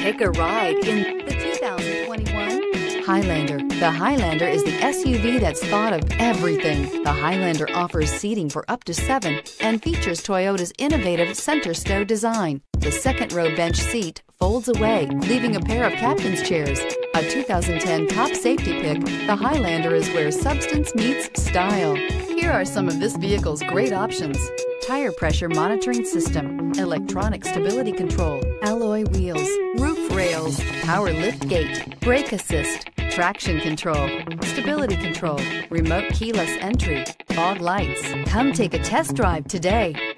Take a ride in the 2021 Highlander. The Highlander is the SUV that's thought of everything. The Highlander offers seating for up to 7 and features Toyota's innovative center stow design. The second row bench seat folds away, leaving a pair of captain's chairs. A 2010 top safety pick, the Highlander is where substance meets style. Here are some of this vehicle's great options: tire pressure monitoring system, electronic stability control, alloy wheels, roof rails, power lift gate, brake assist, traction control, stability control, remote keyless entry, fog lights. Come take a test drive today.